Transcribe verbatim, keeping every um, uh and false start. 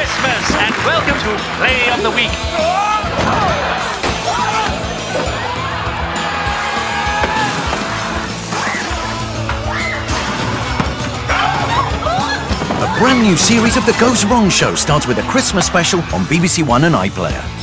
Christmas and welcome to Play of the Week. A brand new series of The Goes Wrong Show starts with a Christmas special on B B C One and iPlayer.